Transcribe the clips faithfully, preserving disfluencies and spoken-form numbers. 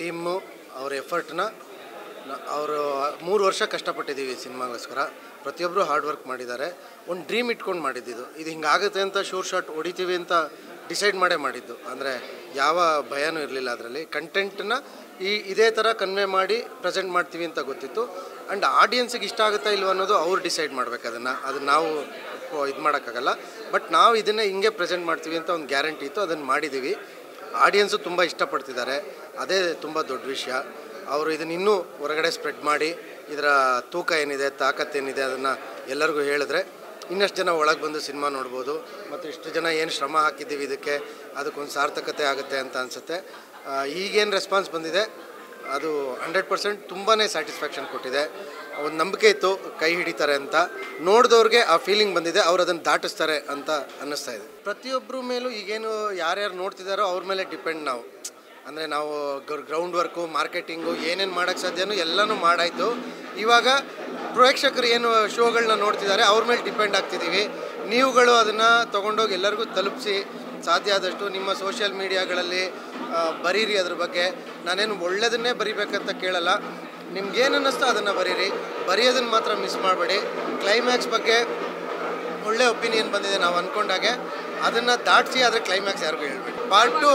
Team ಅವ್ರ ಎಫರ್ಟ್ನ ಅವರು ಮೂರು ವರ್ಷ ಕಷ್ಟಪಟ್ಟಿದ್ದೀವಿ ಸಿನಿಮಾಗೋಸ್ಕರ. ಪ್ರತಿಯೊಬ್ಬರು ಹಾರ್ಡ್ ವರ್ಕ್ ಮಾಡಿದ್ದಾರೆ. ಒಂದು ಡ್ರೀಮ್ ಇಟ್ಕೊಂಡು ಮಾಡಿದ್ದು ಇದು ಹಿಂಗಾಗುತ್ತೆ ಅಂತ ಶೂರ್ ಶಾಟ್ ಹೊಡಿತೀವಿ ಅಂತ ಡಿಸೈಡ್ ಮಾಡೇ ಮಾಡಿದ್ದು. ಅಂದರೆ ಯಾವ ಭಯನೂ ಇರಲಿಲ್ಲ ಅದರಲ್ಲಿ. ಕಂಟೆಂಟನ್ನ ಈ ಇದೇ ಥರ ಕನ್ವೆ ಮಾಡಿ ಪ್ರೆಸೆಂಟ್ ಮಾಡ್ತೀವಿ ಅಂತ ಗೊತ್ತಿತ್ತು. ಆ್ಯಂಡ್ ಆಡಿಯನ್ಸಿಗೆ ಇಷ್ಟ ಆಗುತ್ತಾ ಇಲ್ವ ಅನ್ನೋದು ಅವ್ರು ಡಿಸೈಡ್ ಮಾಡಬೇಕು. ಅದನ್ನು ಅದನ್ನು ನಾವು ಇದು ಮಾಡೋಕ್ಕಾಗಲ್ಲ. ಬಟ್ ನಾವು ಇದನ್ನೇ ಹಿಂಗೆ ಪ್ರೆಸೆಂಟ್ ಮಾಡ್ತೀವಿ ಅಂತ ಒಂದು ಗ್ಯಾರಂಟಿ ಇತ್ತು. ಅದನ್ನು ಮಾಡಿದ್ದೀವಿ. ಆಡಿಯನ್ಸು ತುಂಬ ಇಷ್ಟಪಡ್ತಿದ್ದಾರೆ. ಅದೇ ತುಂಬ ದೊಡ್ಡ ವಿಷಯ. ಅವರು ಇದನ್ನು ಇನ್ನೂ ಹೊರಗಡೆ ಸ್ಪ್ರೆಡ್ ಮಾಡಿ ಇದರ ತೂಕ ಏನಿದೆ, ತಾಕತ್ತೇನಿದೆ ಅದನ್ನು ಎಲ್ಲರಿಗೂ ಹೇಳಿದ್ರೆ ಇನ್ನಷ್ಟು ಜನ ಒಳಗೆ ಬಂದು ಸಿನಿಮಾ ನೋಡ್ಬೋದು. ಮತ್ತು ಇಷ್ಟು ಜನ ಏನು ಶ್ರಮ ಹಾಕಿದ್ದೀವಿ ಇದಕ್ಕೆ ಅದಕ್ಕೊಂದು ಸಾರ್ಥಕತೆ ಆಗುತ್ತೆ ಅಂತ ಅನಿಸುತ್ತೆ. ಈಗೇನು ರೆಸ್ಪಾನ್ಸ್ ಬಂದಿದೆ ಅದು ಹಂಡ್ರೆಡ್ ಪರ್ಸೆಂಟ್ ತುಂಬಾ ಸ್ಯಾಟಿಸ್ಫ್ಯಾಕ್ಷನ್ ಕೊಟ್ಟಿದೆ. ಒಂದು ನಂಬಿಕೆ ಇತ್ತು ಕೈ ಹಿಡಿತಾರೆ ಅಂತ. ನೋಡಿದವ್ರಿಗೆ ಆ ಫೀಲಿಂಗ್ ಬಂದಿದೆ. ಅವ್ರು ಅದನ್ನು ದಾಟಿಸ್ತಾರೆ ಅಂತ ಅನ್ನಿಸ್ತಾ ಇದೆ. ಪ್ರತಿಯೊಬ್ಬರ ಮೇಲೂ ಈಗೇನು ಯಾರ್ಯಾರು ನೋಡ್ತಿದ್ದಾರೋ ಅವ್ರ ಮೇಲೆ ಡಿಪೆಂಡ್ ನಾವು. ಅಂದರೆ ನಾವು ಗ್ರೌಂಡ್ ವರ್ಕು, ಮಾರ್ಕೆಟಿಂಗು ಏನೇನು ಮಾಡೋಕ್ಕೆ ಸಾಧ್ಯನೋ ಎಲ್ಲನೂ ಮಾಡಾಯಿತು. ಇವಾಗ ಪ್ರೇಕ್ಷಕರು ಏನು ಶೋಗಳನ್ನ ನೋಡ್ತಿದ್ದಾರೆ ಅವ್ರ ಮೇಲೆ ಡಿಪೆಂಡ್ ಆಗ್ತಿದ್ದೀವಿ. ನೀವುಗಳು ಅದನ್ನು ತೊಗೊಂಡೋಗಿ ಎಲ್ಲರಿಗೂ ತಲುಪಿಸಿ ಸಾಧ್ಯ ಆದಷ್ಟು ನಿಮ್ಮ ಸೋಷಿಯಲ್ ಮೀಡಿಯಾಗಳಲ್ಲಿ ಬರೀರಿ. ಅದ್ರ ಬಗ್ಗೆ ನಾನೇನು ಒಳ್ಳೆಯದನ್ನೇ ಬರಿಬೇಕಂತ ಕೇಳಲ್ಲ. ನಿಮ್ಗೇನು ಅನ್ನಿಸ್ತೋ ಅದನ್ನು ಬರೀರಿ. ಬರೆಯೋದನ್ನು ಮಾತ್ರ ಮಿಸ್ ಮಾಡಬೇಡಿ. ಕ್ಲೈಮ್ಯಾಕ್ಸ್ ಬಗ್ಗೆ ಒಳ್ಳೆ ಒಪಿನಿಯನ್ ಬಂದಿದೆ ನಾವು ಅಂದ್ಕೊಂಡಾಗೆ. ಅದನ್ನು ದಾಟಿಸಿ ಆದರೆ ಕ್ಲೈಮ್ಯಾಕ್ಸ್ ಯಾರಿಗೂ ಹೇಳ್ಬೇಡಿ. ಪಾರ್ಟ್ ಟು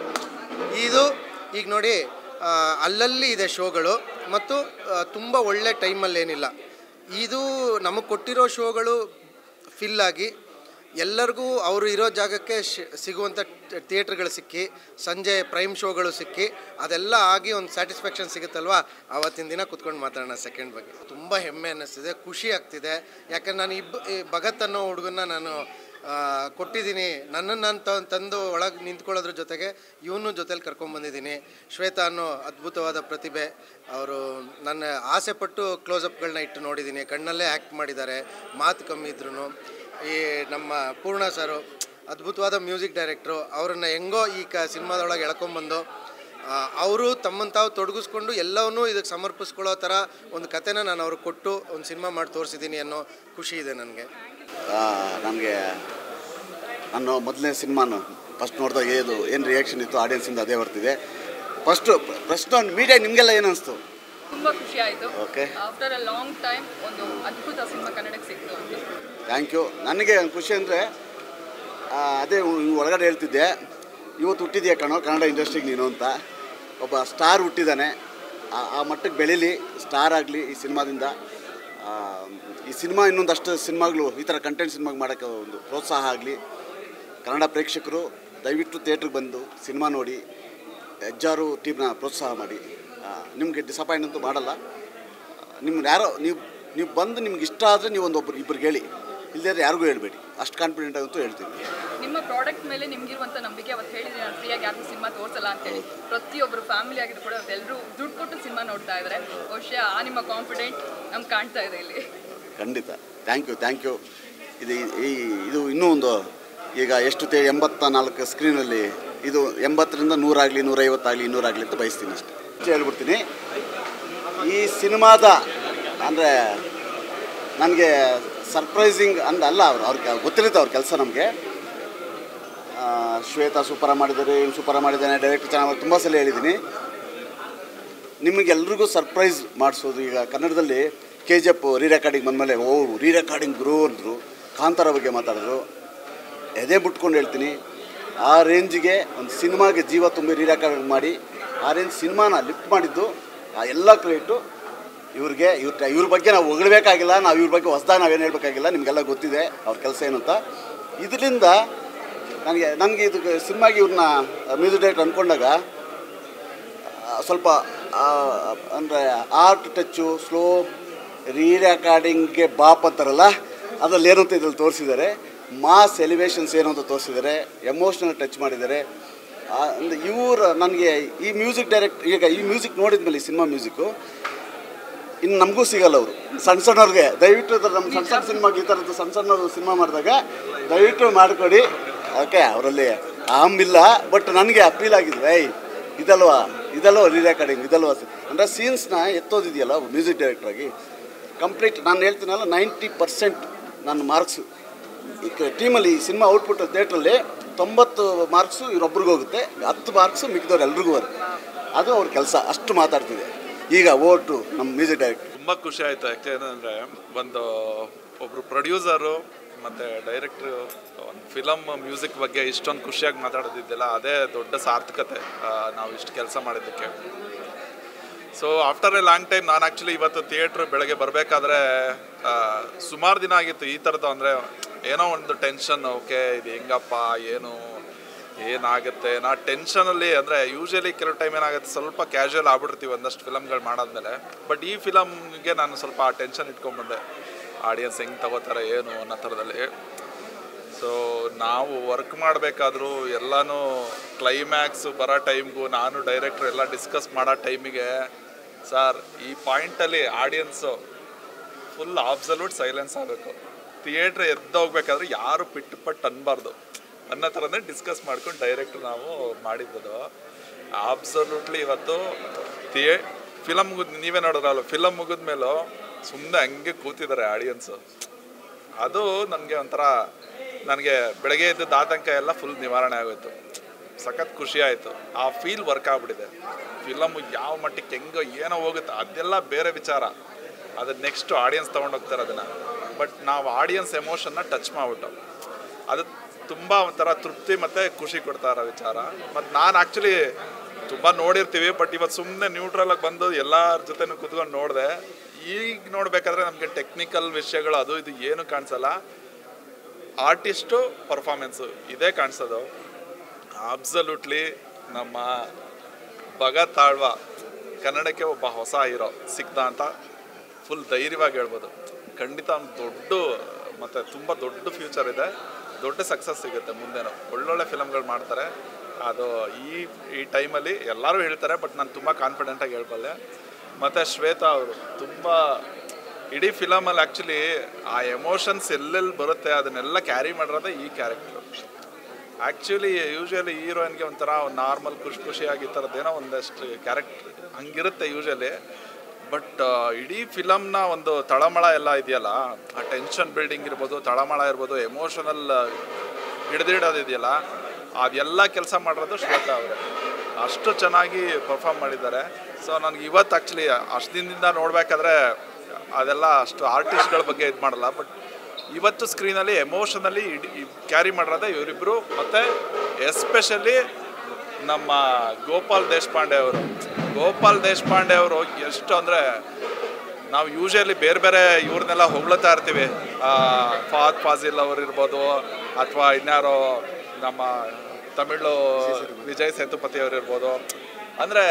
ಇದು ಈಗ ನೋಡಿ ಅಲ್ಲಲ್ಲಿ ಇದೆ ಶೋಗಳು ಮತ್ತು ತುಂಬ ಒಳ್ಳೆ ಟೈಮಲ್ಲೇನಿಲ್ಲ. ಇದು ನಮಗೆ ಕೊಟ್ಟಿರೋ ಶೋಗಳು ಫಿಲ್ಲಾಗಿ ಎಲ್ಲರಿಗೂ ಅವರು ಇರೋ ಜಾಗಕ್ಕೆ ಸಿಗುವಂಥ ಥಿಯೇಟ್ರ್ಗಳು ಸಿಕ್ಕಿ ಸಂಜೆ ಪ್ರೈಮ್ ಶೋಗಳು ಸಿಕ್ಕಿ ಅದೆಲ್ಲ ಆಗಿ ಒಂದು ಸ್ಯಾಟಿಸ್ಫ್ಯಾಕ್ಷನ್ ಸಿಗುತ್ತಲ್ವ. ಆವತ್ತಿನ ದಿನ ಕುತ್ಕೊಂಡು ಮಾತಾಡೋಣ ಸೆಕೆಂಡ್ ಬಗ್ಗೆ. ತುಂಬ ಹೆಮ್ಮೆ ಅನ್ನಿಸ್ತಿದೆ, ಖುಷಿ ಆಗ್ತಿದೆ. ಯಾಕಂದ್ರೆ ನಾನು ಇಬ್ಬ ಭಗತ್ ಅನ್ನೋ ಹುಡುಗನ್ನ ನಾನು ಕೊಟ್ಟಿದ್ದೀನಿ. ನನ್ನನ್ನು ನಾನು ತಂದು ಒಳಗೆ ನಿಂತ್ಕೊಳ್ಳೋದ್ರ ಜೊತೆಗೆ ಇವನು ಜೊತೇಲಿ ಕರ್ಕೊಂಡ್ಬಂದಿದ್ದೀನಿ. ಶ್ವೇತಾ ಅನ್ನೋ ಅದ್ಭುತವಾದ ಪ್ರತಿಭೆ. ಅವರು ನನ್ನ ಆಸೆ ಪಟ್ಟು ಕ್ಲೋಸಪ್ಗಳನ್ನ ಇಟ್ಟು ನೋಡಿದ್ದೀನಿ. ಕಣ್ಣಲ್ಲೇ ಆ್ಯಕ್ಟ್ ಮಾಡಿದ್ದಾರೆ, ಮಾತು ಕಮ್ಮಿ ಇದ್ರೂ. ಈ ನಮ್ಮ ಪೂರ್ಣ ಸರು ಅದ್ಭುತವಾದ ಮ್ಯೂಸಿಕ್ ಡೈರೆಕ್ಟ್ರು. ಅವರನ್ನು ಹೆಂಗೋ ಈ ಕ ಸಿನಿಮಾದೊಳಗೆ ಎಳ್ಕೊಂಬಂದು ಅವರು ತಮ್ಮನ್ನು ತಾವು ತೊಡಗಿಸ್ಕೊಂಡು ಎಲ್ಲವನ್ನೂ ಇದಕ್ಕೆ ಸಮರ್ಪಿಸ್ಕೊಳ್ಳೋ ಥರ ಒಂದು ಕಥೆನ ನಾನು ಅವ್ರಿಗೆ ಕೊಟ್ಟು ಒಂದು ಸಿನಿಮಾ ಮಾಡಿ ತೋರಿಸಿದ್ದೀನಿ ಅನ್ನೋ ಖುಷಿ ಇದೆ ನನಗೆ. ನನಗೆ ನಾನು ಮೊದಲನೇ ಸಿನಿಮಾನು ಫಸ್ಟ್ ನೋಡಿದಾಗ ಏನು ಏನು ರಿಯಾಕ್ಷನ್ ಇತ್ತು ಆಡಿಯನ್ಸಿಂದ ಅದೇ ಬರ್ತಿದೆ. ಫಸ್ಟು ಫಸ್ಟ್ ಒಂದು ಮೀಡಿಯಾ ನಿಮಗೆಲ್ಲ ಏನು ಅನಿಸ್ತು? ತುಂಬ ಖುಷಿ ಆಯಿತು. Okay, after a long time ಒಂದು ಅದ್ಭುತ ಸಿನಿಮಾ ಕನ್ನಡಕ್ಕೆ ಸಿಕ್ತು ಅಂತ. Thank you. ನನಗೆ ಖುಷಿ ಅಂದರೆ ಅದೇ ಒಳಗಡೆ ಹೇಳ್ತಿದ್ದೆ, ಇವತ್ತು ಹುಟ್ಟಿದೆಯಾ ಕಣೋ ಕನ್ನಡ ಇಂಡಸ್ಟ್ರಿಗೆ ನೀನು ಅಂತ. ಒಬ್ಬ ಸ್ಟಾರ್ ಹುಟ್ಟಿದ್ದಾನೆ. ಆ ಮಟ್ಟಕ್ಕೆ ಬೆಳೀಲಿ, ಸ್ಟಾರ್ ಆಗಲಿ ಈ ಸಿನಿಮಾದಿಂದ. ಈ ಸಿನಿಮಾ ಇನ್ನೊಂದಷ್ಟು ಸಿನಿಮಾಗಳು ಈ ಥರ ಕಂಟೆಂಟ್ ಸಿನಿಮಾಗೆ ಮಾಡೋಕ್ಕೆ ಒಂದು ಪ್ರೋತ್ಸಾಹ ಆಗಲಿ. ಕನ್ನಡ ಪ್ರೇಕ್ಷಕರು ದಯವಿಟ್ಟು ಥಿಯೇಟ್ರಿಗೆ ಬಂದು ಸಿನಿಮಾ ನೋಡಿ ಹೆಜ್ಜಾರು ಟೀಮ್ನ ಪ್ರೋತ್ಸಾಹ ಮಾಡಿ. ನಿಮಗೆ ಡಿಸಪಾಯಿಂಟ್ ಅಂತೂ ಮಾಡಲ್ಲ. ನಿಮ್ಗೆ ಯಾರೋ ನೀವು ನೀವು ಬಂದು ನಿಮ್ಗೆ ಇಷ್ಟ ಆದರೆ ನೀವು ಒಂದು ಒಬ್ಬರು ಇಬ್ಬರಿಗೆ ಹೇಳಿ, ಇಲ್ಲದೇ ಯಾರಿಗೂ ಹೇಳ್ಬೇಡಿ. ಅಷ್ಟು ಕಾನ್ಫಿಡೆಂಟ್ ಅಂತೂ ಹೇಳ್ತೀನಿ. ನಿಮ್ಮ ಪ್ರಾಡಕ್ಟ್ ಮೇಲೆ ನಿಮಗಿರುವಂಥ ನಂಬಿಕೆ ಅವತ್ತು ಹೇಳಿದ್ರೆ ನಾನು ಫ್ರೀಯಾಗಿ ಯಾರಿಗೂ ಸಿನಿಮಾ ತೋರಿಸಲ್ಲ ಅಂತೇಳಿ. ಪ್ರತಿಯೊಬ್ಬರು ಫ್ಯಾಮಿಲಿ ಆಗಿದ್ದು ಕೂಡ ಎಲ್ಲರೂ ದುಡ್ಡು ಕೊಟ್ಟು ಸಿನಿಮಾ ನೋಡ್ತಾ ಇದ್ದಾರೆ. ಬಹುಶಃ ಆ ನಿಮ್ಮ ಕಾನ್ಫಿಡೆಂಟ್ ನಮ್ಗೆ ಕಾಣ್ತಾ ಇದೆ ಇಲ್ಲಿ. ಖಂಡಿತ. Thank you thank you. ಇದು ಈ ಇದು ಇನ್ನೂ ಒಂದು ಈಗ ಎಷ್ಟು ತೇ ಎಂಬತ್ತ ನಾಲ್ಕು ಸ್ಕ್ರೀನಲ್ಲಿ ಇದು ಎಂಬತ್ತರಿಂದ ನೂರಾಗಲಿ ನೂರೈವತ್ತಾಗಲಿ ಇನ್ನೂರಾಗಲಿ ಅಂತ ಬಯಸ್ತೀನಿ. ಅಷ್ಟೇ ಹೇಳ್ಬಿಡ್ತೀನಿ. ಈ ಸಿನಿಮಾದ ಅಂದರೆ ನನಗೆ ಸರ್ಪ್ರೈಸಿಂಗ್ ಅಂದ ಅಲ್ಲ, ಅವ್ರು ಅವ್ರಿಗೆ ಗೊತ್ತಿರುತ್ತೆ ಅವ್ರ ಕೆಲಸ. ನಮಗೆ ಶ್ವೇತಾ ಸೂಪರ ಮಾಡಿದ್ದಾರೆ, ಇವ್ನು ಸೂಪರ ಮಾಡಿದ್ದಾನೆ, ಡೈರೆಕ್ಟರ್ ಚೆನ್ನಾಗಿ ತುಂಬ ಸಲ ಹೇಳಿದ್ದೀನಿ. ನಿಮಗೆಲ್ರಿಗೂ ಸರ್ಪ್ರೈಸ್ ಮಾಡಿಸೋದು. ಈಗ ಕನ್ನಡದಲ್ಲಿ K G F re recording ಬಂದಮೇಲೆ ಓ ರೀ ರೆಕಾರ್ಡಿಂಗ್ ಗುರು ಅಂದರು, ಕಾಂತಾರ ಬಗ್ಗೆ ಮಾತಾಡಿದ್ರು. ಎದೆ ಬಿಟ್ಕೊಂಡು ಹೇಳ್ತೀನಿ, ಆ ರೇಂಜಿಗೆ ಒಂದು ಸಿನಿಮಾಗೆ ಜೀವ ತುಂಬಿ ರೀ ರೆಕಾರ್ಡಿಂಗ್ ಮಾಡಿ ಆ ರೇಂಜ್ ಸಿನಿಮಾನ ಲಿಫ್ಟ್ ಮಾಡಿದ್ದು ಆ ಎಲ್ಲ ಕ್ರೆಡಿಟು ಇವ್ರಿಗೆ. ಇವ್ರ ಇವ್ರ ಬಗ್ಗೆ ನಾವು ಹೊಗಳಬೇಕಾಗಿಲ್ಲ, ನಾವು ಇವ್ರ ಬಗ್ಗೆ ಹೊಸದಾಗಿ ನಾವೇನು ಹೇಳಬೇಕಾಗಿಲ್ಲ. ನಿಮಗೆಲ್ಲ ಗೊತ್ತಿದೆ ಅವ್ರ ಕೆಲಸ ಏನು ಅಂತ. ಇದರಿಂದ ನನಗೆ ನನಗೆ ಇದು ಸಿನಿಮಾಗೆ ಇವ್ರನ್ನ ಮ್ಯೂಸಿಕ್ ಡೈರೆಕ್ಟರ್ ಅಂದ್ಕೊಂಡಾಗ ಸ್ವಲ್ಪ ಅಂದರೆ ಆರ್ಟ್ ಟಚ್ಚು, ಸ್ಲೋ ರೀ ರೆಕಾರ್ಡಿಂಗ್ಗೆ ಬಾಪ್ ಅಂತಾರಲ್ಲ, ಅದರಲ್ಲಿ ಏನು ಅಂತ ಇದ್ರಲ್ಲಿ ತೋರಿಸಿದ್ದಾರೆ. ಮಾಸ್ ಎಲಿವೇಷನ್ಸ್ ಏನು ಅಂತ ತೋರಿಸಿದ್ದಾರೆ, ಎಮೋಷ್ನಲ್ ಟಚ್ ಮಾಡಿದ್ದಾರೆ. ಅಂದರೆ ಇವರು ನನಗೆ ಈ ಮ್ಯೂಸಿಕ್ ಡೈರೆಕ್ಟ್ ಈಗ ಈ ಮ್ಯೂಸಿಕ್ ನೋಡಿದ್ಮೇಲೆ ಈ ಸಿನಿಮಾ ಮ್ಯೂಸಿಕ್ಕು ಇನ್ನು ನಮಗೂ ಸಿಗಲ್ಲ. ಅವರು ಸಣ್ಣ ಸಣ್ಣವ್ರಿಗೆ ದಯವಿಟ್ಟು ನಮ್ಮ ಸಣ್ಣ ಸಣ್ಣ ಸಿನಿಮಾಗೆ ಈ ಥರದ್ದು ಸಣ್ಣ ಸಣ್ಣವರು ಸಿನಿಮಾ ಮಾಡಿದಾಗ ದಯವಿಟ್ಟು ಮಾಡಿಕೊಡಿ. ಓಕೆ, ಅವರಲ್ಲಿ ಆಮಿಲ್ಲ, ಬಟ್ ನನಗೆ ಅಪೀಲ್ ಆಗಿದೆ. ಐ ಇದಲ್ವಾ ಇದಲ್ವ ರೀ ರೆಕಾರ್ಡಿಂಗ್ ಇದಲ್ವಾ ಅಂದರೆ ಸೀನ್ಸ್ನ ಎತ್ತೋದಿದೆಯಲ್ಲ ಮ್ಯೂಸಿಕ್ ಡೈರೆಕ್ಟ್ರಾಗಿ ಕಂಪ್ಲೀಟ್. ನಾನು ಹೇಳ್ತೀನಲ್ಲ, ನೈಂಟಿ ಪರ್ಸೆಂಟ್ ನನ್ನ ಮಾರ್ಕ್ಸು ಈ ಟೀಮಲ್ಲಿ ಈ ಸಿನಿಮಾ ಔಟ್ಪುಟ್ ಥಿಯೇಟ್ರಲ್ಲಿ ತೊಂಬತ್ತು ಮಾರ್ಕ್ಸು ಇವರೊಬ್ರಿಗೆ ಹೋಗುತ್ತೆ, ಹತ್ತು ಮಾರ್ಕ್ಸು ಮಿಕ್ಕಿದವ್ರು ಎಲ್ರಿಗೂ ಬರುತ್ತೆ. ಅದು ಅವ್ರ ಕೆಲಸ ಅಷ್ಟು ಮಾತಾಡ್ತಿದೆ. ಈಗ ಓಟು ನಮ್ಮ ಮ್ಯೂಸಿಕ್ ಡೈರೆಕ್ಟರ್ ತುಂಬ ಖುಷಿ ಆಯಿತು. ಯಾಕೆ ಏನಂದರೆ ಒಂದು ಒಬ್ಬರು ಪ್ರೊಡ್ಯೂಸರು ಮತ್ತು ಡೈರೆಕ್ಟ್ರು ಒಂದು ಫಿಲಮ್ ಮ್ಯೂಸಿಕ್ ಬಗ್ಗೆ ಇಷ್ಟೊಂದು ಖುಷಿಯಾಗಿ ಮಾತಾಡೋದಿದ್ದೆಲ್ಲ ಅದೇ ದೊಡ್ಡ ಸಾರ್ಥಕತೆ ನಾವು ಇಷ್ಟು ಕೆಲಸ ಮಾಡಿದ್ದಕ್ಕೆ. So after a long time ನಾನು ಆ್ಯಕ್ಚುಲಿ ಇವತ್ತು ಥಿಯೇಟ್ರ್ ಬೆಳಗ್ಗೆ ಬರಬೇಕಾದ್ರೆ ಸುಮಾರು ದಿನ ಆಗಿತ್ತು ಈ ಥರದ್ದು, ಅಂದರೆ ಏನೋ ಒಂದು ಟೆನ್ಷನ್, ಓಕೆ ಇದು ಹೆಂಗಪ್ಪ ಏನು ಏನಾಗುತ್ತೆ ನಾ ಟೆನ್ಷನಲ್ಲಿ. ಅಂದರೆ ಯೂಶ್ವಲಿ ಕೆಲವು ಟೈಮ್ ಏನಾಗುತ್ತೆ ಸ್ವಲ್ಪ ಕ್ಯಾಶುವಲ್ ಆಗ್ಬಿಡ್ತೀವಿ ಒಂದಷ್ಟು ಫಿಲಮ್ಗಳು ಮಾಡಾದ್ಮೇಲೆ. ಬಟ್ ಈ ಫಿಲಮ್ಗೆ ನಾನು ಸ್ವಲ್ಪ ಆ ಟೆನ್ಷನ್ ಇಟ್ಕೊಂಡ್ಬಂದೆ, ಆಡಿಯನ್ಸ್ ಹೆಂಗೆ ತಗೋತಾರೆ ಏನು ಅನ್ನೋ ಥರದಲ್ಲಿ. ಸೊ ನಾವು ವರ್ಕ್ ಮಾಡಬೇಕಾದ್ರೂ ಎಲ್ಲನೂ ಕ್ಲೈಮ್ಯಾಕ್ಸ್ ಬರೋ ಟೈಮ್ಗೂ ನಾನು ಡೈರೆಕ್ಟ್ರು ಎಲ್ಲ ಡಿಸ್ಕಸ್ ಮಾಡೋ ಟೈಮಿಗೆ ಸರ್ ಈ ಪಾಯಿಂಟಲ್ಲಿ ಆಡಿಯನ್ಸು ಫುಲ್ ಆಬ್ಸಲ್ಯೂಟ್ ಸೈಲೆನ್ಸ್ ಆಗಬೇಕು, ಥಿಯೇಟ್ರ್ ಎದ್ದೋಗ್ಬೇಕಾದ್ರೆ ಯಾರು ಪಿಟ್ಟು ಪಟ್ಟು ಅನ್ಬಾರ್ದು ಅನ್ನೋ ಥರನೇ ಡಿಸ್ಕಸ್ ಮಾಡ್ಕೊಂಡು ಡೈರೆಕ್ಟ್ರು ನಾವು ಮಾಡಿದ್ದು. ಆಬ್ಸಲ್ಯೂಟ್ಲಿ ಇವತ್ತು ಥಿಯೇ ಫಿಲಮ್ ಮುಗಿದ್ ನೀವೇ ನೋಡಿದ್ರಲ್ಲ, ಫಿಲಮ್ ಮುಗಿದ ಮೇಲೂ ಸುಮ್ಮನೆ ಹಂಗೆ ಕೂತಿದ್ದಾರೆ ಆಡಿಯನ್ಸು. ಅದು ನನಗೆ ಒಂಥರ ನನಗೆ ಬೆಳಗ್ಗೆ ಇದ್ದದ್ದು ಆತಂಕ ಎಲ್ಲ ಫುಲ್ ನಿವಾರಣೆ ಆಗೋಯ್ತು. ಸಖತ್ ಖುಷಿ ಆಯಿತು. ಆ ಫೀಲ್ ವರ್ಕ್ ಆಗ್ಬಿಟ್ಟಿದೆ. ಫಿಲಮ್ ಯಾವ ಮಟ್ಟಕ್ಕೆ ಹೆಂಗೋ ಏನೋ ಹೋಗುತ್ತೆ ಅದೆಲ್ಲ ಬೇರೆ ವಿಚಾರ, ಅದು ನೆಕ್ಸ್ಟು ಆಡಿಯನ್ಸ್ ತೊಗೊಂಡೋಗ್ತಾರೆ ಅದನ್ನು. ಬಟ್ ನಾವು ಆಡಿಯನ್ಸ್ ಎಮೋಷನ್ನ ಟಚ್ ಮಾಡಿಬಿಟ್ಟು ಅದು ತುಂಬ ಒಂಥರ ತೃಪ್ತಿ ಮತ್ತು ಖುಷಿ ಕೊಡ್ತಾ ಇರೋ ವಿಚಾರ. ಮತ್ತು ನಾನು ಆ್ಯಕ್ಚುಲಿ ತುಂಬ ನೋಡಿರ್ತೀವಿ, ಬಟ್ ಇವತ್ತು ಸುಮ್ಮನೆ ನ್ಯೂಟ್ರಲಾಗಿ ಬಂದು ಎಲ್ಲರ ಜೊತೆನೂ ಕೂತ್ಕೊಂಡು ನೋಡಿದೆ. ಈಗ ನೋಡಬೇಕಾದ್ರೆ ನಮಗೆ ಟೆಕ್ನಿಕಲ್ ವಿಷಯಗಳು ಅದು ಇದು ಏನು ಕಾಣಿಸಲ್ಲ, ಆರ್ಟಿಸ್ಟು ಪರ್ಫಾರ್ಮೆನ್ಸು ಇದೇ ಕಾಣಿಸೋದು. ಅಬ್ಸಲ್ಯೂಟ್ಲಿ ನಮ್ಮ ಭಗತ್ ಆಳ್ವ ಕನ್ನಡಕ್ಕೆ ಒಬ್ಬ ಹೊಸ ಹೀರೋ ಸಿಕ್ತ ಅಂತ ಫುಲ್ ಧೈರ್ಯವಾಗಿ ಹೇಳ್ಬೋದು. ಖಂಡಿತ ಒಂದು ದೊಡ್ಡ ಮತ್ತು ತುಂಬ ದೊಡ್ಡ ಫ್ಯೂಚರ್ ಇದೆ, ದೊಡ್ಡ ಸಕ್ಸಸ್ ಸಿಗುತ್ತೆ ಮುಂದೆನೂ. ಒಳ್ಳೊಳ್ಳೆ ಫಿಲಮ್ಗಳು ಮಾಡ್ತಾರೆ. ಅದು ಈ ಈ ಟೈಮಲ್ಲಿ ಎಲ್ಲರೂ ಹೇಳ್ತಾರೆ, ಬಟ್ ನಾನು ತುಂಬ ಕಾನ್ಫಿಡೆಂಟಾಗಿ ಹೇಳ್ಬಲ್ಲೆ. ಮತ್ತು ಶ್ವೇತಾ ಅವರು ತುಂಬ ಇಡೀ ಫಿಲಮಲ್ಲಿ ಆ್ಯಕ್ಚುಲಿ ಆ ಎಮೋಷನ್ಸ್ ಎಲ್ಲೆಲ್ಲಿ ಬರುತ್ತೆ ಅದನ್ನೆಲ್ಲ ಕ್ಯಾರಿ ಮಾಡಿರೋದೇ ಈ ಕ್ಯಾರೆಕ್ಟ್ರು. ಆ್ಯಕ್ಚುಲಿ ಯೂಶ್ವಲಿ ಹೀರೋಯಿನ್ಗೆ ಒಂಥರ ನಾರ್ಮಲ್ ಖುಷಿ ಖುಷಿಯಾಗಿ ಈ ಥರದ್ದೇನೋ ಒಂದಷ್ಟು ಕ್ಯಾರೆಕ್ಟ್ರ್ ಹಂಗಿರುತ್ತೆ ಯೂಶ್ವಲಿ. ಬಟ್ ಇಡೀ ಫಿಲಮ್ನ ಒಂದು ತಳಮಳ ಎಲ್ಲ ಇದೆಯಲ್ಲ, ಆ ಟೆನ್ಷನ್ ಬಿಲ್ಡಿಂಗ್ ಇರ್ಬೋದು, ತಳಮಳ ಇರ್ಬೋದು, ಎಮೋಷನಲ್ ಹಿಡ್ದಿಡೋದಿದೆಯಲ್ಲ, ಅದೆಲ್ಲ ಕೆಲಸ ಮಾಡಿರೋದು ಶ್ವೇತಾ ಅವರೇ. ಅಷ್ಟು ಚೆನ್ನಾಗಿ ಪರ್ಫಾರ್ಮ್ ಮಾಡಿದ್ದಾರೆ. ಸೊ ನನಗೆ ಇವತ್ತು ಆ್ಯಕ್ಚುಲಿ ಅಷ್ಟು ದಿನದಿಂದ ನೋಡಬೇಕಾದ್ರೆ ಅದೆಲ್ಲ ಅಷ್ಟು ಆರ್ಟಿಸ್ಟ್ಗಳ ಬಗ್ಗೆ ಇದು ಮಾಡಲ್ಲ, ಬಟ್ ಇವತ್ತು ಸ್ಕ್ರೀನಲ್ಲಿ ಎಮೋಷನಲ್ಲಿ ಇಡಿ ಕ್ಯಾರಿ ಮಾಡಿರೋದೇ ಇವರಿಬ್ಬರು. ಮತ್ತು ಎಸ್ಪೆಷಲಿ ನಮ್ಮ ಗೋಪಾಲ್ ದೇಶಪಾಂಡೆ ಅವರು ಗೋಪಾಲ್ ದೇಶಪಾಂಡೆ ಅವರು ಎಷ್ಟು ಅಂದರೆ ನಾವು ಯೂಶ್ವಲಿ ಬೇರೆ ಬೇರೆ ಇವ್ರನ್ನೆಲ್ಲ ಹೊಗಳ್ತಾ ಇರ್ತೀವಿ, ಫಾದ್ ಫಾಜಿಲ್ ಅವರು ಇರ್ಬೋದು, ಅಥವಾ ಇನ್ಯಾರೋ ನಮ್ಮ ತಮಿಳು ವಿಜಯ್ ಸೇತುಪತಿ ಅವರು ಇರ್ಬೋದು. ಅಂದರೆ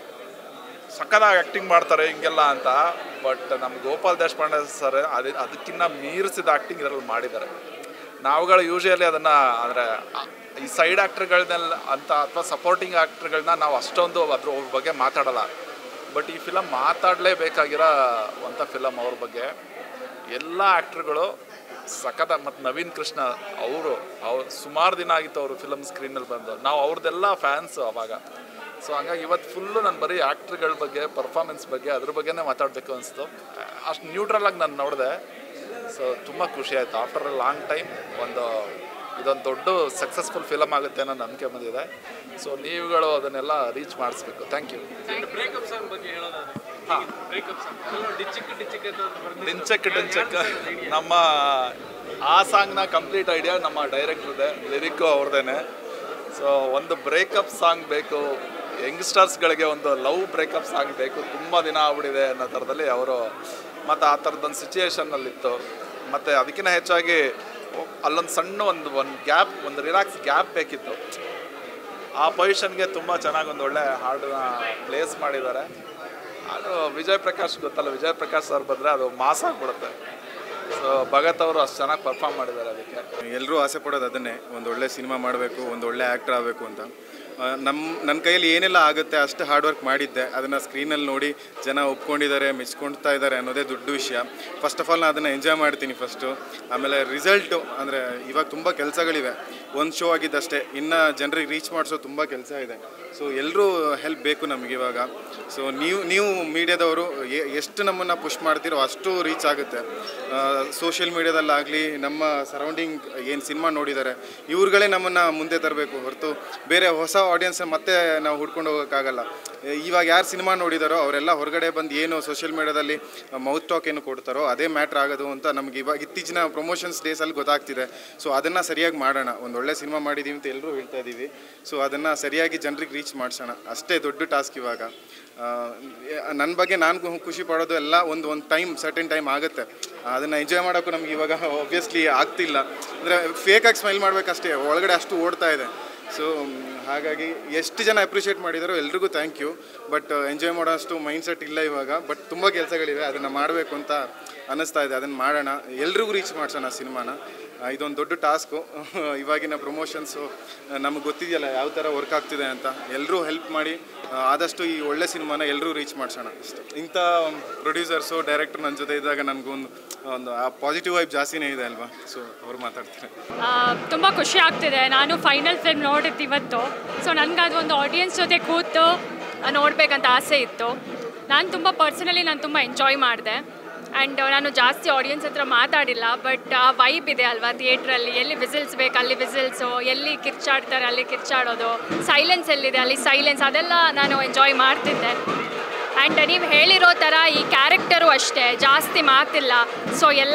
ಸಕ್ಕತ್ತಾಗಿ ಆ್ಯಕ್ಟಿಂಗ್ ಮಾಡ್ತಾರೆ ಹಿಂಗೆಲ್ಲ ಅಂತ. ಬಟ್ ನಮ್ಮ ಗೋಪಾಲ್ ದೇಶಪಾಂಡೆ ಸರ್ ಅದು ಅದಕ್ಕಿಂತ ಮೀರಿಸಿದ ಆ್ಯಕ್ಟಿಂಗ್ ಇದರಲ್ಲಿ ಮಾಡಿದ್ದಾರೆ. ನಾವುಗಳು ಯೂಶ್ವಲಿ ಅದನ್ನು ಅಂದರೆ ಈ ಸೈಡ್ ಆ್ಯಕ್ಟ್ರ್ಗಳನ್ನೆಲ್ಲ ಅಂತ ಅಥವಾ ಸಪೋರ್ಟಿಂಗ್ ಆ್ಯಕ್ಟ್ರ್ಗಳನ್ನ ನಾವು ಅಷ್ಟೊಂದು ಅದ್ರ ಬಗ್ಗೆ ಮಾತಾಡಲ್ಲ. ಬಟ್ ಈ ಫಿಲಮ್ ಮಾತಾಡಲೇಬೇಕಾಗಿರೋ ಅಂಥ ಫಿಲಮ್ ಅವ್ರ ಬಗ್ಗೆ. ಎಲ್ಲ ಆ್ಯಕ್ಟ್ರುಗಳು ಸಖತ್. ಮತ್ತು ನವೀನ್ ಕೃಷ್ಣ ಅವರು ಅವ್ರು ಸುಮಾರು ದಿನ ಆಗಿತ್ತು ಅವರು ಫಿಲಮ್ ಸ್ಕ್ರೀನಲ್ಲಿ ಬಂದು, ನಾವು ಅವ್ರದ್ದೆಲ್ಲ ಫ್ಯಾನ್ಸು ಅವಾಗ. ಸೊ ಹಂಗಾಗಿ ಇವತ್ತು ಫುಲ್ಲು ನಾನು ಬರೀ ಆ್ಯಕ್ಟ್ರುಗಳ ಬಗ್ಗೆ, ಪರ್ಫಾರ್ಮೆನ್ಸ್ ಬಗ್ಗೆ, ಅದ್ರ ಬಗ್ಗೆನೇ ಮಾತಾಡಬೇಕು ಅನಿಸ್ತು. ಅಷ್ಟು ನ್ಯೂಟ್ರಲಾಗಿ ನಾನು ನೋಡಿದೆ. ಸೊ ತುಂಬ ಖುಷಿ ಆಯಿತು. ಆಫ್ಟರ್ ಅ ಲಾಂಗ್ ಟೈಮ್ ಒಂದು ಇದೊಂದು ದೊಡ್ಡ ಸಕ್ಸಸ್ಫುಲ್ ಫಿಲಮ್ ಆಗುತ್ತೆ ಅನ್ನೋ ನಂಬಿಕೆ ಬಂದಿದೆ. ಸೊ ನೀವುಗಳು ಅದನ್ನೆಲ್ಲ ರೀಚ್ ಮಾಡಿಸ್ಬೇಕು. Thank you. ಹಾಂ, ಡಿಂಚಕ್ ಡಿಂಚಕ್ ನಮ್ಮ ಆ ಸಾಂಗ್ನ ಕಂಪ್ಲೀಟ್ ಐಡಿಯಾ ನಮ್ಮ ಡೈರೆಕ್ಟ್ರದೆ, ಲಿರಿಕ್ಕು ಅವ್ರದ್ದೇನೆ. ಸೊ ಒಂದು ಬ್ರೇಕಪ್ ಸಾಂಗ್ ಬೇಕು, ಯಂಗ್ಸ್ಟರ್ಸ್ಗಳಿಗೆ ಒಂದು ಲವ್ ಬ್ರೇಕಪ್ ಸಾಂಗ್ ಬೇಕು, ತುಂಬ ದಿನ ಆಗ್ಬಿಟ್ಟಿದೆ ಅನ್ನೋ ಥರದಲ್ಲಿ ಅವರು. ಮತ್ತು ಆ ಥರದ್ದೊಂದು ಸಿಚುಯೇಷನ್ನಲ್ಲಿತ್ತು. ಮತ್ತು ಅದಕ್ಕಿಂತ ಹೆಚ್ಚಾಗಿ ಅಲ್ಲೊಂದು ಸಣ್ಣ ಒಂದು ಒಂದು ಗ್ಯಾಪ್, ಒಂದು ರಿಲ್ಯಾಕ್ಸ್ ಗ್ಯಾಪ್ ಬೇಕಿತ್ತು. ಆ ಪೊಸಿಷನ್ಗೆ ತುಂಬ ಚೆನ್ನಾಗಿ ಒಂದು ಒಳ್ಳೆ ಹಾಡನ್ನ ಪ್ಲೇಸ್ ಮಾಡಿದ್ದಾರೆ. ಅದು ವಿಜಯ್ ಪ್ರಕಾಶ್ ಗೊತ್ತಲ್ಲ, ವಿಜಯ್ ಪ್ರಕಾಶ್ ಸರ್ ಬಂದರೆ ಅದು ಮಾಸ್ ಆಗಿಬಿಡುತ್ತೆ. ಸೊ ಭಗತ್ ಅವರು ಅಷ್ಟು ಚೆನ್ನಾಗಿ ಪರ್ಫಾರ್ಮ್ ಮಾಡಿದ್ದಾರೆ. ಅದಕ್ಕೆ ಎಲ್ಲರೂ ಆಸೆ ಪಡೋದು ಅದನ್ನೇ, ಒಂದು ಒಳ್ಳೆ ಸಿನಿಮಾ ಮಾಡಬೇಕು, ಒಂದು ಒಳ್ಳೆ ಆ್ಯಕ್ಟರ್ ಆಗಬೇಕು ಅಂತ. ನಮ್ಮ ನನ್ನ ಕೈಯಲ್ಲಿ ಏನೆಲ್ಲ ಆಗುತ್ತೆ ಅಷ್ಟು ಹಾರ್ಡ್ ವರ್ಕ್ ಮಾಡಿದ್ದೆ. ಅದನ್ನು ಸ್ಕ್ರೀನಲ್ಲಿ ನೋಡಿ ಜನ ಒಪ್ಕೊಂಡಿದ್ದಾರೆ, ಮೆಚ್ಕೊಳ್ತಾ ಇದ್ದಾರೆ ಅನ್ನೋದೇ ದೊಡ್ಡ ವಿಷಯ. ಫಸ್ಟ್ ಆಫ್ ಆಲ್ ನಾನು ಅದನ್ನು ಎಂಜಾಯ್ ಮಾಡ್ತೀನಿ ಫಸ್ಟು. ಆಮೇಲೆ ರಿಸಲ್ಟು ಅಂದರೆ ಇವಾಗ ತುಂಬ ಕೆಲಸಗಳಿವೆ, ಒಂದು ಶೋ ಆಗಿದ್ದಷ್ಟೇ, ಇನ್ನು ಜನರಿಗೆ ರೀಚ್ ಮಾಡಿಸೋ ತುಂಬ ಕೆಲಸ ಇದೆ. ಸೊ ಎಲ್ಲರೂ ಹೆಲ್ಪ್ ಬೇಕು ನಮಗೆ ಇವಾಗ. ಸೊ ನೀವು ನೀವು ಮೀಡಿಯಾದವರು ಎಷ್ಟು ನಮ್ಮನ್ನು ಪುಷ್ ಮಾಡ್ತೀರೋ ಅಷ್ಟು ರೀಚ್ ಆಗುತ್ತೆ. ಸೋಷಿಯಲ್ ಮೀಡಿಯಾದಲ್ಲಾಗಲಿ ನಮ್ಮ ಸರೌಂಡಿಂಗ್ ಏನು ಸಿನಿಮಾ ನೋಡಿದ್ದಾರೆ ಇವ್ರುಗಳೇ ನಮ್ಮನ್ನು ಮುಂದೆ ತರಬೇಕು ಹೊರತು ಬೇರೆ ಹೊಸ ಆಡಿಯನ್ಸ್ ಮತ್ತೆ ನಾವು ಹುಡ್ಕೊಂಡು ಹೋಗೋಕ್ಕಾಗಲ್ಲ. ಇವಾಗ ಯಾರು ಸಿನಿಮಾ ನೋಡಿದಾರೋ ಅವರೆಲ್ಲ ಹೊರಗಡೆ ಬಂದು ಏನು ಸೋಷಿಯಲ್ ಮೀಡಿಯಾದಲ್ಲಿ ಮೌತ್ ಟಾಕ್ ಏನು ಕೊಡ್ತಾರೋ ಅದೇ ಮ್ಯಾಟ್ರ್ ಆಗೋದು ಅಂತ ನಮಗೆ ಇವಾಗ ಇತ್ತೀಚಿನ ಪ್ರಮೋಷನ್ಸ್ ಡೇಸಲ್ಲಿ ಗೊತ್ತಾಗ್ತಿದೆ. ಸೊ ಅದನ್ನು ಸರಿಯಾಗಿ ಮಾಡೋಣ, ಒಂದು ಒಳ್ಳೆ ಸಿನಿಮಾ ಮಾಡಿದ್ದೀವಿ ಅಂತ ಎಲ್ಲರೂ ಹೇಳ್ತಾ ಇದ್ದೀವಿ. ಸೊ ಅದನ್ನು ಸರಿಯಾಗಿ ಜನರಿಗೆ ರೀಚ್ ಮಾಡಿಸೋಣ, ಅಷ್ಟೇ ದೊಡ್ಡ ಟಾಸ್ಕ್ ಇವಾಗ. ನನ್ನ ಬಗ್ಗೆ ನಾನು ಖುಷಿ ಪಡೋದು ಎಲ್ಲ ಒಂದು ಒಂದು ಟೈಮ್ ಸರ್ಟನ್ ಟೈಮ್ ಆಗುತ್ತೆ. ಅದನ್ನು ಎಂಜಾಯ್ ಮಾಡೋಕ್ಕೂ ನಮ್ಗೆ ಇವಾಗ ಆಬ್ವಿಯಸ್ಲಿ ಆಗ್ತಿಲ್ಲ. ಅಂದರೆ ಫೇಕಾಗಿ ಸ್ಮೈಲ್ ಮಾಡಬೇಕಷ್ಟೇ, ಒಳಗಡೆ ಅಷ್ಟು ಓಡ್ತಾ ಇದೆ. ಸೊ ಹಾಗಾಗಿ ಎಷ್ಟು ಜನ ಅಪ್ರಿಷಿಯೇಟ್ ಮಾಡಿದಾರೋ ಎಲ್ರಿಗೂ ಥ್ಯಾಂಕ್ ಯು. ಬಟ್ ಎಂಜಾಯ್ ಮಾಡೋ ಅಷ್ಟು ಮೈಂಡ್ ಸೆಟ್ ಇಲ್ಲ ಇವಾಗ. ಬಟ್ ತುಂಬ ಕೆಲಸಗಳಿವೆ, ಅದನ್ನು ಮಾಡಬೇಕು ಅಂತ ಅನ್ನಿಸ್ತಾ ಇದೆ. ಅದನ್ನು ಮಾಡೋಣ, ಎಲ್ರಿಗೂ ರೀಚ್ ಮಾಡಿಸೋಣ ಸಿನಿಮಾನ. ಇದೊಂದು ದೊಡ್ಡ ಟಾಸ್ಕು. ಇವಾಗಿನ ಪ್ರಮೋಷನ್ಸು ನಮಗೆ ಗೊತ್ತಿದೆಯಲ್ಲ ಯಾವ ಥರ ವರ್ಕ್ ಆಗ್ತಿದೆ ಅಂತ. ಎಲ್ಲರೂ ಹೆಲ್ಪ್ ಮಾಡಿ ಆದಷ್ಟು ಈ ಒಳ್ಳೆ ಸಿನಿಮಾನ ಎಲ್ಲರೂ ರೀಚ್ ಮಾಡಿಸೋಣ ಅಷ್ಟೇ. ಇಂಥ ಪ್ರೊಡ್ಯೂಸರ್ಸು ಡೈರೆಕ್ಟ್ರು ನನ್ನ ಜೊತೆ ಇದ್ದಾಗ ನನಗೊಂದು ಒಂದು ಆ ಪಾಸಿಟಿವ್ ವೈಬ್ ಜಾಸ್ತಿನೇ ಇದೆ ಅಲ್ವಾ. ಸೊ ಅವ್ರು ಮಾತಾಡ್ತಾರೆ. ತುಂಬ ಖುಷಿ ಆಗ್ತಿದೆ. ನಾನು ಫೈನಲ್ ಫಿಲ್ಮ್ ನೋಡಿದ್ದು ಇವತ್ತು. ಸೊ ನನಗೆ ಅದು ಒಂದು ಆಡಿಯನ್ಸ್ ಜೊತೆ ಕೂತು ನೋಡಬೇಕಂತ ಆಸೆ ಇತ್ತು. ನಾನು ತುಂಬ ಪರ್ಸನಲಿ ನಾನು ತುಂಬ ಎಂಜಾಯ್ ಮಾಡಿದೆ. ಆ್ಯಂಡ್ ನಾನು ಜಾಸ್ತಿ ಆಡಿಯನ್ಸ್ ಹತ್ರ ಮಾತಾಡಿಲ್ಲ. ಬಟ್ ಆ ವೈಬ್ ಇದೆ ಅಲ್ವಾ ಥಿಯೇಟ್ರಲ್ಲಿ, ಎಲ್ಲಿ ವಿಸಿಲ್ಸ್ ಬೇಕು ಅಲ್ಲಿ ವಿಸಿಲ್ಸು, ಎಲ್ಲಿ ಕಿರ್ಚಾಡ್ತಾರೆ ಅಲ್ಲಿ ಕಿರ್ಚಾಡೋದು, ಸೈಲೆನ್ಸ್ ಎಲ್ಲಿದೆ ಅಲ್ಲಿ ಸೈಲೆನ್ಸ್, ಅದೆಲ್ಲ ನಾನು ಎಂಜಾಯ್ ಮಾಡ್ತಿದ್ದೆ. ಆ್ಯಂಡ್ ನೀವು ಹೇಳಿರೋ ಥರ ಈ ಕ್ಯಾರೆಕ್ಟರು ಅಷ್ಟೇ, ಜಾಸ್ತಿ ಮಾತಿಲ್ಲ. ಸೊ ಎಲ್ಲ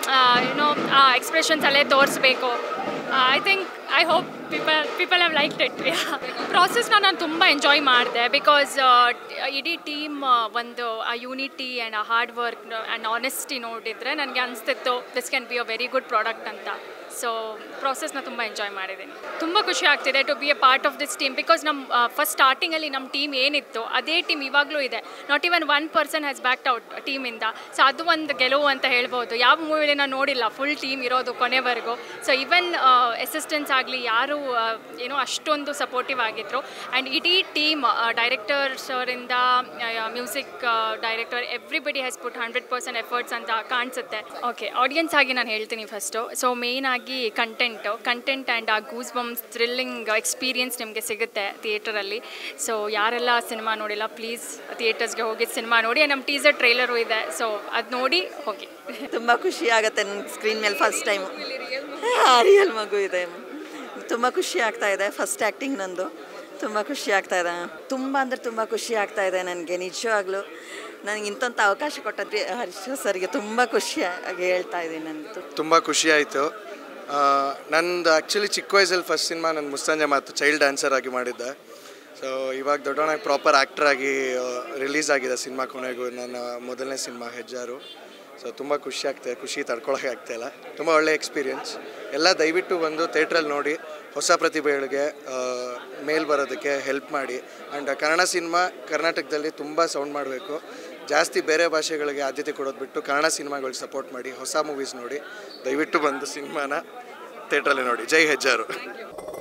ಏನೋ ಆ ಎಕ್ಸ್ಪ್ರೆಷನ್ಸ್ ಅಲ್ಲೇ ತೋರಿಸ್ಬೇಕು. I think I hope people people have liked it. ಪ್ರಾಸೆಸ್ನ ನಾನು ತುಂಬ ಎಂಜಾಯ್ ಮಾಡಿದೆ. ಬಿಕಾಸ್ ಇಡೀ ಟೀಮ್ ಒಂದು ಆ ಯೂನಿಟಿ ಆ್ಯಂಡ್ ಆ ಹಾರ್ಡ್ ವರ್ಕ್ ಆ್ಯಂಡ್ ಆನೆಸ್ಟಿ ನೋಡಿದರೆ ನನಗೆ ಅನಿಸ್ತಿತ್ತು this can be a very good product ಅಂತ. ಸೊ ಪ್ರಾಸೆಸ್ನ ತುಂಬ ಎಂಜಾಯ್ ಮಾಡಿದ್ದೀನಿ. ತುಂಬ ಖುಷಿ ಆಗ್ತಿದೆ to be a part of this team. Because ನಮ್ಮ ಫಸ್ಟ್ ಸ್ಟಾರ್ಟಿಂಗಲ್ಲಿ ನಮ್ಮ ಟೀಮ್ ಏನಿತ್ತು ಅದೇ ಟೀಮ್ ಇವಾಗಲೂ ಇದೆ. Not even one person has backed out ಟೀಮಿಂದ. ಸೊ ಅದು ಒಂದು ಗೆಲುವು ಅಂತ ಹೇಳ್ಬೋದು. ಯಾವ ಮೂವಿಲಿ ನಾನು ನೋಡಿಲ್ಲ ಫುಲ್ ಟೀಮ್ ಇರೋದು ಕೊನೆವರೆಗೂ. ಸೊ ಈವನ್ ಅಸಿಸ್ಟೆಂಟ್ಸ್ ಆಗಲಿ ಯಾರು ಏನೋ ಅಷ್ಟೊಂದು ಸಪೋರ್ಟಿವ್ ಆಗಿದ್ದರು. ಆ್ಯಂಡ್ ಇಡೀ ಟೀಮ್ ಡೈರೆಕ್ಟರ್ಸ್ ಅವರಿಂದ music director everybody has put hundred percent efforts ಅಂತ ಕಾಣಿಸುತ್ತೆ. ಓಕೆ, ಆಡಿಯನ್ಸ್ ಆಗಿ ನಾನು ಹೇಳ್ತೀನಿ ಫಸ್ಟು. ಸೊ ಮೇಯ್ನ್ ಆಗಿ ಕಂಟೆಂಟು ಕಂಟೆಂಟ್ ಆ್ಯಂಡ್ ಆ ಗೂಸ್ ಬಂಪ್ಸ್ ಥ್ರಿಲ್ಲಿಂಗ್ ಎಕ್ಸ್ಪೀರಿಯನ್ಸ್ ನಿಮಗೆ ಸಿಗುತ್ತೆ ಥಿಯೇಟರಲ್ಲಿ. ಸೊ ಯಾರೆಲ್ಲ ಸಿನಿಮಾ ನೋಡಿಲ್ಲ ಪ್ಲೀಸ್ ಥಿಯೇಟರ್ಸ್ಗೆ ಹೋಗಿ ಸಿನಿಮಾ ನೋಡಿ. ನಮ್ಮ ಟೀಸರ್ ಟ್ರೈಲರು ಇದೆ, ಸೊ ಅದು ನೋಡಿ ಹೋಗಿ. ತುಂಬ ಖುಷಿ ಆಗುತ್ತೆ ನನ್ನ ಸ್ಕ್ರೀನ್ ಮೇಲೆ ಫಸ್ಟ್ ಟೈಮು. ರಿಯಲ್ ಮಗು ಇದೆ, ತುಂಬ ಖುಷಿ ಆಗ್ತಾ ಇದೆ. ಫಸ್ಟ್ ಆ್ಯಕ್ಟಿಂಗ್ ನಂದು, ತುಂಬ ಖುಷಿ ಆಗ್ತಾ ಇದೆ. ತುಂಬ ಅಂದರೆ ತುಂಬ ಖುಷಿ ಆಗ್ತಾ ಇದೆ ನನಗೆ ನಿಜವಾಗ್ಲೂ. ನನಗೆ ಇಂಥಂಥ ಅವಕಾಶ ಕೊಟ್ಟದ್ರಿ ಹರೀಶ್ ಸರ್ಗೆ ತುಂಬ ಖುಷಿಯಾಗಿ ಹೇಳ್ತಾ ಇದ್ದೀನಿ. ನನಗೆ ತುಂಬ ಖುಷಿ ಆಯಿತು. ನಂದು ಆ್ಯಕ್ಚುಲಿ ಚಿಕ್ಕ ವಯಸ್ಸಲ್ಲಿ ಫಸ್ಟ್ ಸಿನಿಮಾ ನನ್ನ ಮುಸ್ಸಂಜೆ ಮಾತು ಚೈಲ್ಡ್ ಡ್ಯಾನ್ಸರ್ ಆಗಿ ಮಾಡಿದ್ದೆ. ಸೊ ಇವಾಗ ದೊಡ್ಡವನಾಗಿ ಪ್ರಾಪರ್ ಆ್ಯಕ್ಟ್ರಾಗಿ ರಿಲೀಸ್ ಆಗಿದೆ ಸಿನಿಮಾ. ಕೊನೆಗೂ ನನ್ನ ಮೊದಲನೇ ಸಿನಿಮಾ ಹೆಜ್ಜಾರು. ಸೊ ತುಂಬ ಖುಷಿ ಆಗ್ತಾಯಿದೆ, ಖುಷಿ ತಡ್ಕೊಳಕ್ಕೆ ಆಗ್ತಾಯಿಲ್ಲ. ತುಂಬ ಒಳ್ಳೆ ಎಕ್ಸ್ಪೀರಿಯೆನ್ಸ್. ಎಲ್ಲ ದಯವಿಟ್ಟು ಬಂದು ಥಿಯೇಟ್ರಲ್ಲಿ ನೋಡಿ ಹೊಸ ಪ್ರತಿಭೆಗಳಿಗೆ ಮೇಲ್ ಬರೋದಕ್ಕೆ ಹೆಲ್ಪ್ ಮಾಡಿ. ಆ್ಯಂಡ್ ಕನ್ನಡ ಸಿನಿಮಾ ಕರ್ನಾಟಕದಲ್ಲಿ ತುಂಬ ಸೌಂಡ್ ಮಾಡಬೇಕು. ಜಾಸ್ತಿ ಬೇರೆ ಭಾಷೆಗಳಿಗೆ ಆದ್ಯತೆ ಕೊಡೋದು ಬಿಟ್ಟು ಕನ್ನಡ ಸಿನಿಮಾಗಳಿಗೆ ಸಪೋರ್ಟ್ ಮಾಡಿ, ಹೊಸ ಮೂವೀಸ್ ನೋಡಿ. ದಯವಿಟ್ಟು ಬಂದು ಸಿನಿಮಾನ ಥಿಯೇಟ್ರಲ್ಲಿ ನೋಡಿ. ಜೈ ಹೆಜ್ಜಾರು.